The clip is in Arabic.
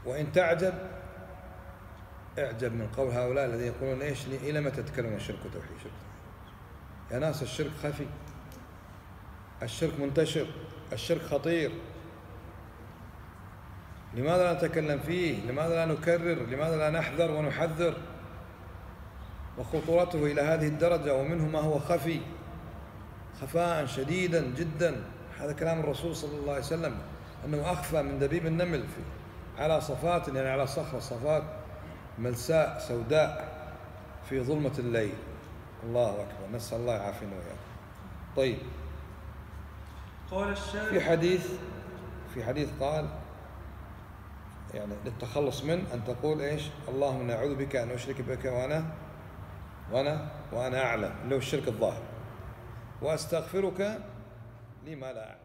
وإن تعجب اعجب من قول هؤلاء الذين يقولون إيش إلى متى تتكلمون الشرك وتوحيد شرك. يا ناس الشرك خفي، الشرك منتشر، الشرك خطير. لماذا لا نتكلم فيه؟ لماذا لا نكرر؟ لماذا لا نحذر ونحذر؟ وخطورته إلى هذه الدرجة، ومنه ما هو خفي خفاء شديدا جدا. هذا كلام الرسول صلى الله عليه وسلم أنه أخفى من دبيب النمل على صفات، يعني على صخرة، صفات ملساء سوداء في ظلمة الليل. الله أكبر، نسأل الله يعافينا وإياكم. طيب، قال الشارع في حديث قال يعني للتخلص من أن تقول إيش؟ اللهم نعوذ بك أن أشرك بك وأنا أعلم، اللي هو الشرك الظاهر، وأستغفرك لما لا أعلم.